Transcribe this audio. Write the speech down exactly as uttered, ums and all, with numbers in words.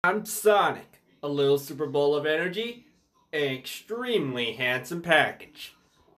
I'm Sonic, a little Super Bowl of energy, an extremely handsome package.